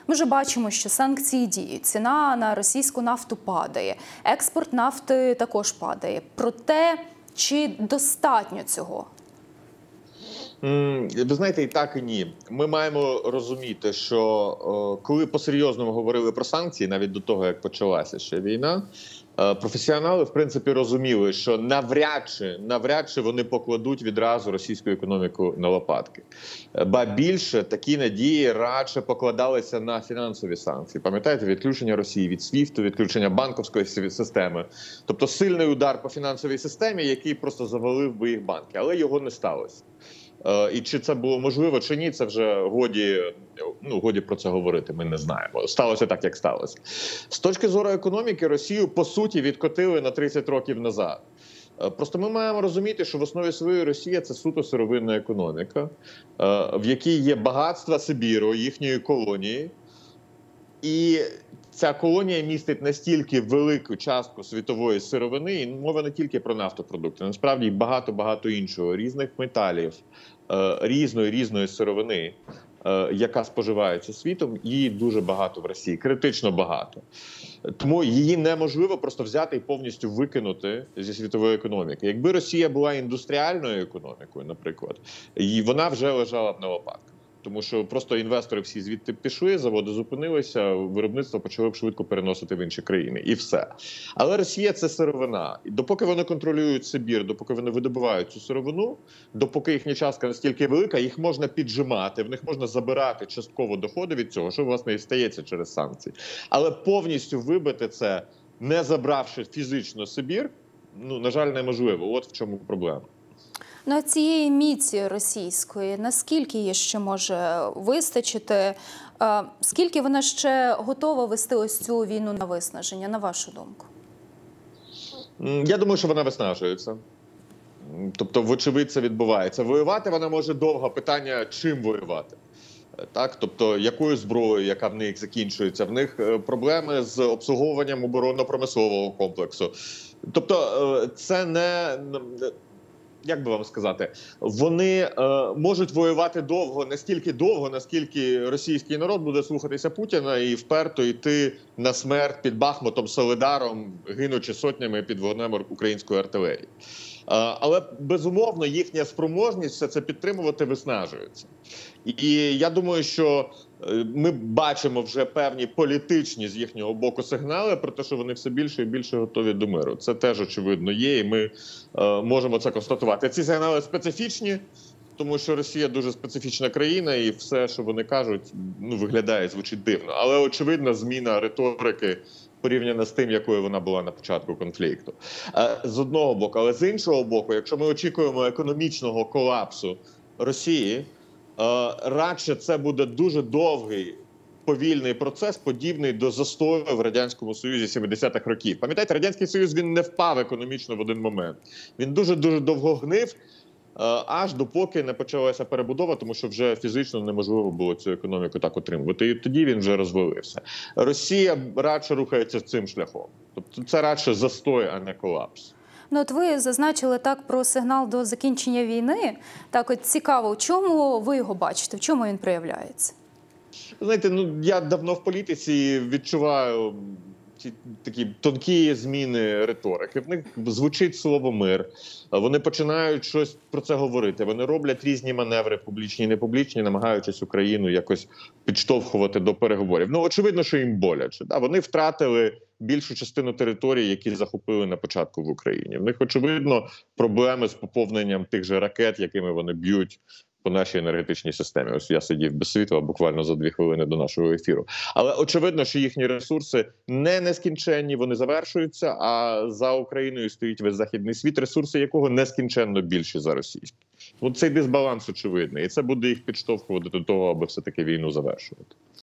Ми вже бачимо, що санкції діють, ціна на російську нафту падає, експорт нафти також падає. Проте, чи достатньо цього? Ви знаєте, і так, і ні. Ми маємо розуміти, що коли по-серйозному говорили про санкції, навіть до того, як почалася ще війна, професіонали, в принципі, розуміли, що навряд чи вони покладуть відразу російську економіку на лопатки. Ба більше, такі надії радше покладалися на фінансові санкції. Пам'ятаєте, відключення Росії від СВІФТу, відключення банківської системи. Тобто сильний удар по фінансовій системі, який просто завалив би їх банки. Але його не сталося. І чи це було можливо, чи ні, це вже годі про це говорити, ми не знаємо. Сталося так, як сталося. З точки зору економіки, Росію, по суті, відкотили на 30 років назад. Просто ми маємо розуміти, що в основі своєї Росія – це суто сировинна економіка, в якій є багатства Сибіру, їхньої колонії. І ця колонія містить настільки велику частку світової сировини, і мова не тільки про нафтопродукти, насправді багато іншого, різних металів, різної сировини, яка споживається світом, її дуже багато в Росії, критично багато. Тому її неможливо просто взяти і повністю викинути зі світової економіки. Якби Росія була індустріальною економікою, наприклад, вона вже лежала б на лопатках. Тому що просто інвестори всі звідти пішли, заводи зупинилися, виробництво почали б швидко переносити в інші країни. І все. Але Росія – це сировина. І допоки вони контролюють Сибір, допоки вони видобувають цю сировину, допоки їхня частка настільки велика, їх можна піджимати, в них можна забирати частково доходи від цього, що, власне, і стається через санкції. Але повністю вибити це, не забравши фізично Сибір, на жаль, неможливо. От в чому проблема. Ну, цієї міці російської, наскільки її ще може вистачити? Скільки вона ще готова вести ось цю війну на виснаження, на вашу думку? Я думаю, що вона виснажується. Тобто, вочевидь, це відбувається. Воювати вона може довго. Питання, чим воювати. Так, тобто, якою зброєю, яка в них закінчується. В них проблеми з обслуговуванням оборонно-промислового комплексу. Тобто, це не... Як би вам сказати, вони можуть воювати настільки довго, наскільки російський народ буде слухатися Путіна і вперто йти на смерть під Бахмутом, Солидаром, гинучи сотнями під вогнем української артилерії. Але, безумовно, їхня спроможність все це підтримувати виснажується. І я думаю, що ми бачимо вже певні політичні з їхнього боку сигнали про те, що вони все більше і більше готові до миру. Це теж, очевидно, є, і ми можемо це констатувати. Ці сигнали специфічні, тому що Росія дуже специфічна країна, і все, що вони кажуть, виглядає, звучить дивно. Але, очевидно, зміна риторики порівняно з тим, якою вона була на початку конфлікту. З одного боку. Але з іншого боку, якщо ми очікуємо економічного колапсу Росії, радше це буде дуже довгий, повільний процес, подібний до застою в Радянському Союзі 70-х років. Пам'ятаєте, Радянський Союз, він не впав економічно в один момент. Він дуже-дуже довго гнив, аж допоки не почалася перебудова, тому що вже фізично неможливо було цю економіку так отримувати. І тоді він вже розвалився. Росія радше рухається цим шляхом. Тобто це радше застой, а не колапс. Ну, от ви зазначили так про сигнал до закінчення війни. Так от цікаво, в чому ви його бачите, в чому він проявляється? Знаєте, я давно в політиці і відчуваю ці такі тонкі зміни риторики. В них звучить слово «мир». Вони починають щось про це говорити. Вони роблять різні маневри, публічні і непублічні, намагаючись Україну якось підштовхувати до переговорів. Очевидно, що їм боляче. Вони втратили більшу частину території, які захопили на початку в Україні. В них, очевидно, проблеми з поповненням тих же ракет, якими вони б'ють по нашій енергетичній системі. Ось я сидів без світла буквально за 2 хвилини до нашого ефіру. Але очевидно, що їхні ресурси не нескінченні, вони завершуються, а за Україною стоїть весь західний світ, ресурси якого нескінченно більші за російські. Цей дисбаланс очевидний, і це буде їх підштовхувати до того, аби все-таки війну завершувати.